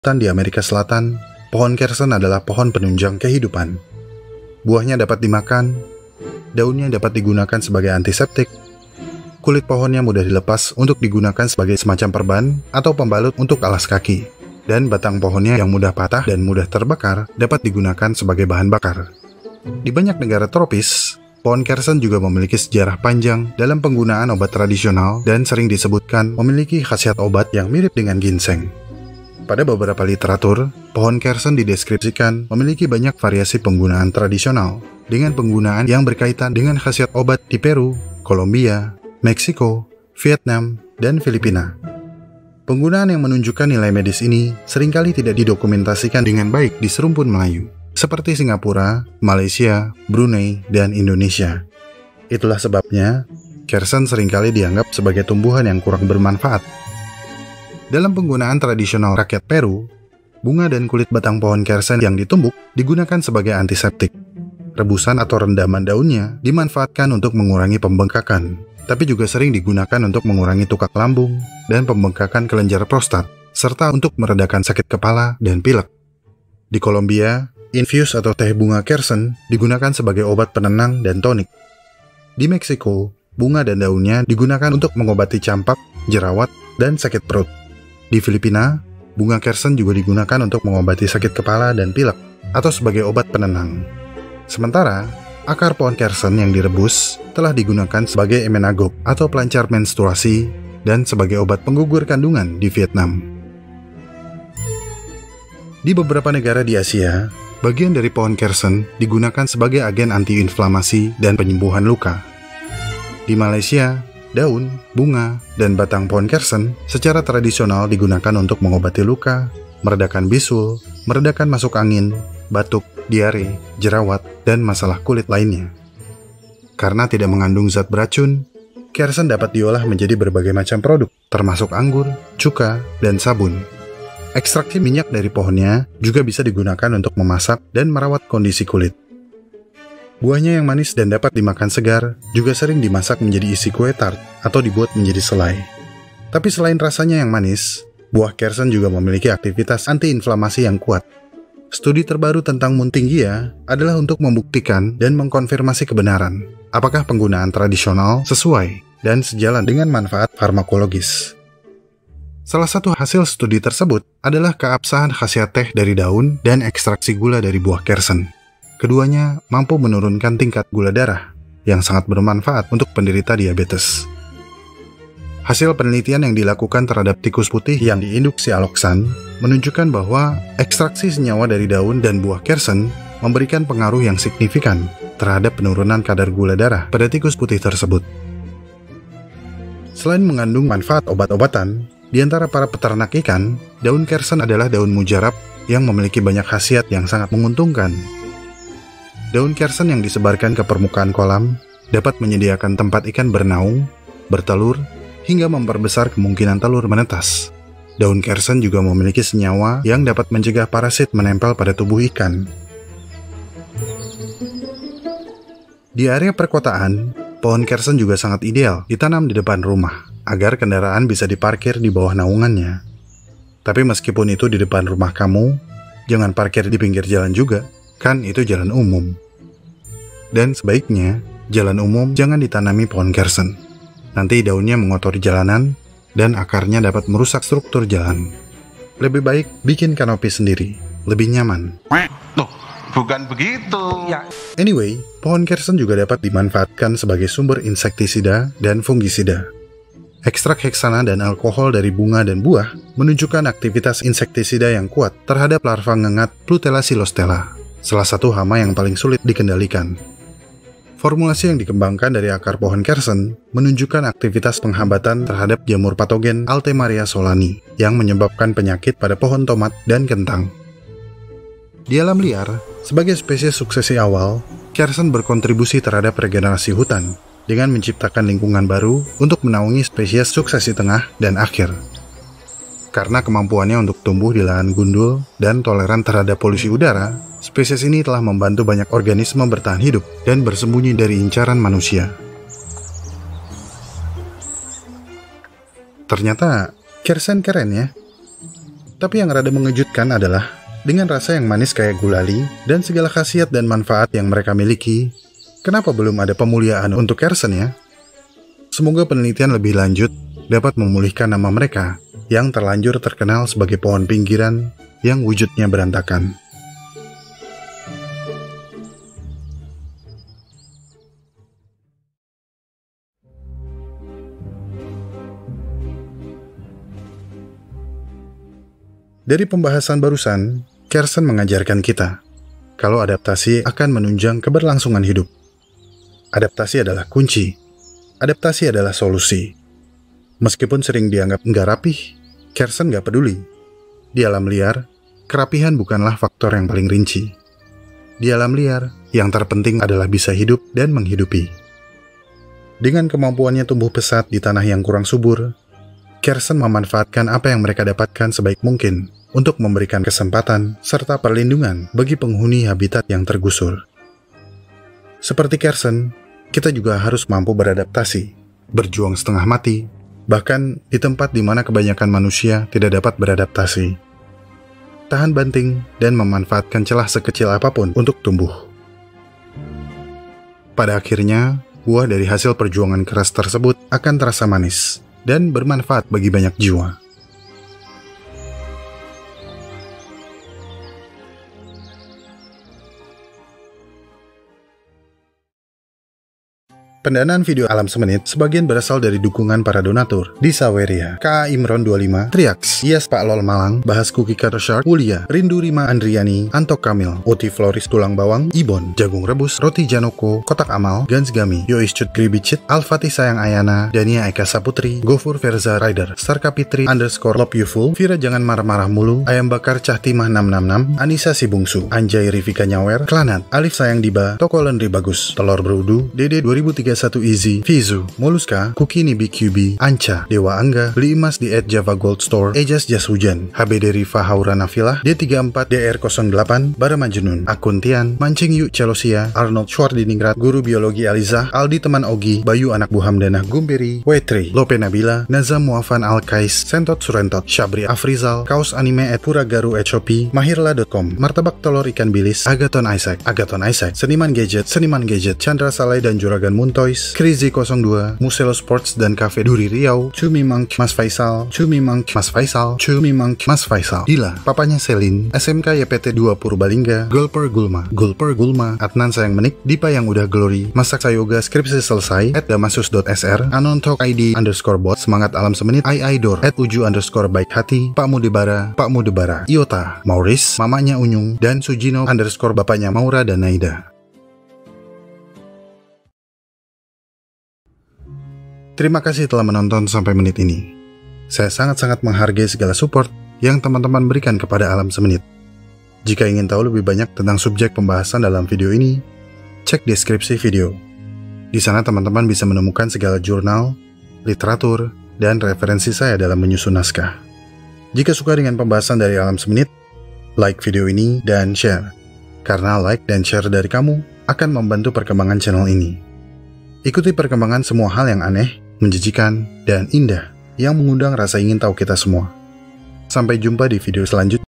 hutan di Amerika Selatan, pohon kersen adalah pohon penunjang kehidupan. Buahnya dapat dimakan, daunnya dapat digunakan sebagai antiseptik, kulit pohonnya mudah dilepas untuk digunakan sebagai semacam perban atau pembalut untuk alas kaki, dan batang pohonnya yang mudah patah dan mudah terbakar dapat digunakan sebagai bahan bakar. Di banyak negara tropis, pohon kersen juga memiliki sejarah panjang dalam penggunaan obat tradisional dan sering disebutkan memiliki khasiat obat yang mirip dengan ginseng. Pada beberapa literatur, pohon kersen dideskripsikan memiliki banyak variasi penggunaan tradisional, dengan penggunaan yang berkaitan dengan khasiat obat di Peru, Kolombia, Meksiko, Vietnam, dan Filipina. Penggunaan yang menunjukkan nilai medis ini seringkali tidak didokumentasikan dengan baik di serumpun Melayu, seperti Singapura, Malaysia, Brunei, dan Indonesia. Itulah sebabnya, kersen seringkali dianggap sebagai tumbuhan yang kurang bermanfaat. Dalam penggunaan tradisional rakyat Peru, bunga dan kulit batang pohon kersen yang ditumbuk digunakan sebagai antiseptik. Rebusan atau rendaman daunnya dimanfaatkan untuk mengurangi pembengkakan, tapi juga sering digunakan untuk mengurangi tukak lambung dan pembengkakan kelenjar prostat, serta untuk meredakan sakit kepala dan pilek. Di Kolombia, infus atau teh bunga kersen digunakan sebagai obat penenang dan tonik. Di Meksiko, bunga dan daunnya digunakan untuk mengobati campak, jerawat, dan sakit perut. Di Filipina, bunga kersen juga digunakan untuk mengobati sakit kepala dan pilek, atau sebagai obat penenang. Sementara, akar pohon kersen yang direbus telah digunakan sebagai emenagog atau pelancar menstruasi dan sebagai obat penggugur kandungan di Vietnam. Di beberapa negara di Asia, bagian dari pohon kersen digunakan sebagai agen antiinflamasi dan penyembuhan luka. Di Malaysia, daun, bunga, dan batang pohon kersen secara tradisional digunakan untuk mengobati luka, meredakan bisul, meredakan masuk angin, batuk, diare, jerawat, dan masalah kulit lainnya. Karena tidak mengandung zat beracun, kersen dapat diolah menjadi berbagai macam produk, termasuk anggur, cuka, dan sabun. Ekstraksi minyak dari pohonnya juga bisa digunakan untuk memasak dan merawat kondisi kulit. Buahnya yang manis dan dapat dimakan segar juga sering dimasak menjadi isi kue tart atau dibuat menjadi selai. Tapi selain rasanya yang manis, buah kersen juga memiliki aktivitas antiinflamasi yang kuat. Studi terbaru tentang Muntingia adalah untuk membuktikan dan mengkonfirmasi kebenaran apakah penggunaan tradisional sesuai dan sejalan dengan manfaat farmakologis. Salah satu hasil studi tersebut adalah keabsahan khasiat teh dari daun dan ekstraksi gula dari buah kersen. Keduanya mampu menurunkan tingkat gula darah yang sangat bermanfaat untuk penderita diabetes. Hasil penelitian yang dilakukan terhadap tikus putih yang diinduksi aloksan menunjukkan bahwa ekstraksi senyawa dari daun dan buah kersen memberikan pengaruh yang signifikan terhadap penurunan kadar gula darah pada tikus putih tersebut. Selain mengandung manfaat obat-obatan, di antara para peternak ikan, daun kersen adalah daun mujarab yang memiliki banyak khasiat yang sangat menguntungkan. Daun kersen yang disebarkan ke permukaan kolam dapat menyediakan tempat ikan bernaung, bertelur, hingga memperbesar kemungkinan telur menetas. Daun kersen juga memiliki senyawa yang dapat mencegah parasit menempel pada tubuh ikan. Di area perkotaan, pohon kersen juga sangat ideal ditanam di depan rumah, agar kendaraan bisa diparkir di bawah naungannya. Tapi meskipun itu di depan rumah kamu, jangan parkir di pinggir jalan juga. Kan itu jalan umum. Dan sebaiknya, jalan umum jangan ditanami pohon kersen. Nanti daunnya mengotori jalanan, dan akarnya dapat merusak struktur jalan. Lebih baik bikin kanopi sendiri, lebih nyaman. Tuh, bukan begitu. Anyway, pohon kersen juga dapat dimanfaatkan sebagai sumber insektisida dan fungisida. Ekstrak heksana dan alkohol dari bunga dan buah menunjukkan aktivitas insektisida yang kuat terhadap larva ngengat Plutella silostella, salah satu hama yang paling sulit dikendalikan. Formulasi yang dikembangkan dari akar pohon kersen menunjukkan aktivitas penghambatan terhadap jamur patogen Altemaria solani yang menyebabkan penyakit pada pohon tomat dan kentang. Di alam liar, sebagai spesies suksesi awal, kersen berkontribusi terhadap regenerasi hutan dengan menciptakan lingkungan baru untuk menaungi spesies suksesi tengah dan akhir. Karena kemampuannya untuk tumbuh di lahan gundul dan toleran terhadap polusi udara, spesies ini telah membantu banyak organisme bertahan hidup dan bersembunyi dari incaran manusia. Ternyata kersen keren ya. Tapi yang rada mengejutkan adalah, dengan rasa yang manis kayak gulali dan segala khasiat dan manfaat yang mereka miliki, kenapa belum ada pemuliaan untuk Kersen ya? Semoga penelitian lebih lanjut dapat memulihkan nama mereka yang terlanjur terkenal sebagai pohon pinggiran yang wujudnya berantakan. Dari pembahasan barusan, Kersen mengajarkan kita kalau adaptasi akan menunjang keberlangsungan hidup. Adaptasi adalah kunci. Adaptasi adalah solusi. Meskipun sering dianggap nggak rapih, Kersen nggak peduli. Di alam liar, kerapihan bukanlah faktor yang paling rinci. Di alam liar, yang terpenting adalah bisa hidup dan menghidupi. Dengan kemampuannya tumbuh pesat di tanah yang kurang subur, Kersen memanfaatkan apa yang mereka dapatkan sebaik mungkin untuk memberikan kesempatan serta perlindungan bagi penghuni habitat yang tergusur. Seperti Kersen, kita juga harus mampu beradaptasi, berjuang setengah mati, bahkan di tempat di mana kebanyakan manusia tidak dapat beradaptasi. Tahan banting dan memanfaatkan celah sekecil apapun untuk tumbuh. Pada akhirnya, buah dari hasil perjuangan keras tersebut akan terasa manis dan bermanfaat bagi banyak jiwa. Pendanaan video Alam Semenit sebagian berasal dari dukungan para donatur di Saweria, K.A. Imron 25, Triax, Yes Pak Lol Malang, Bahas Cookie Cutter Shark, Wulia, Rindu Rima Andriani, Antok Kamil, Oti Floris Tulang Bawang, Ibon, Jagung Rebus, Roti Janoko, Kotak Amal, Gans Gami, Yois Cut Gribicit, Al-Fatih Sayang Ayana, Dania Eka Saputri, Gofur Verza Rider, Sarkapitri _ Love You Full, Vira Jangan Marah-Marah Mulu, Ayam Bakar Cah Timah 666, Anissa Si Bungsu, Anjay Rivika Nyawer, Klanat, Alif Sayang Diba, Toko Lenri Bagus, Telur Berudu, Dede 2031 Easy, Fizu, Moluska, Kukini BQB, Anca, Dewa Angga, Beli Emas di @Java Gold Store, Ejas Jas Hujan, HBD Riva Haura Nafilah, D34 DR08, Bara Majnun, Akun Tian, Mancing Yuk Celosia, Arnold Schwardiningrat, Guru Biologi Aliza, Aldi Teman Ogi, Bayu Anak Buhamdanah Gumberi, Wetri, Lope Nabila, Nazam Muafan Al-Kais, Sentot Surentot, Syabri Afrizal, Kaos Anime @Puragaru @Shopee, Mahirla.com, Martabak Telur Ikan Bilis, Agaton Isaac, Seniman Gadget, Chandra Saleh dan Juragan Muntois, Krizi 02, Muselo Sports dan Cafe Duri Riau, Cumi Monk Mas Faisal, Dila, papanya Selin, SMK YPT 2 Purbalingga, Gulper Gulma, Adnan Sayang Menik, Dipa Yang Udah Glory, Masak Sayoga Skripsi Selesai, @damasus.sr, Anontok ID _bot, Semangat Alam Semenit, @Idor, @uju _baik hati, Pak Mudebara, Iota, Maurice, Mamanya Unyung, dan Sujino _ bapaknya Maura dan Naida. Terima kasih telah menonton sampai menit ini. Saya sangat-sangat menghargai segala support yang teman-teman berikan kepada Alam Semenit. Jika ingin tahu lebih banyak tentang subjek pembahasan dalam video ini, cek deskripsi video. Di sana teman-teman bisa menemukan segala jurnal, literatur, dan referensi saya dalam menyusun naskah. Jika suka dengan pembahasan dari Alam Semenit, like video ini dan share. Karena like dan share dari kamu akan membantu perkembangan channel ini. Ikuti perkembangan semua hal yang aneh, menjijikan, dan indah yang mengundang rasa ingin tahu kita semua. Sampai jumpa di video selanjutnya.